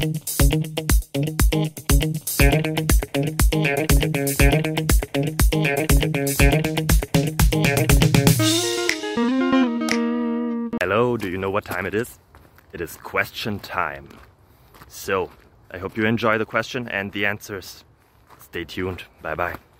Hello, do you know what time it is? It is question time. So, I hope you enjoy the question and the answers. Stay tuned. Bye bye.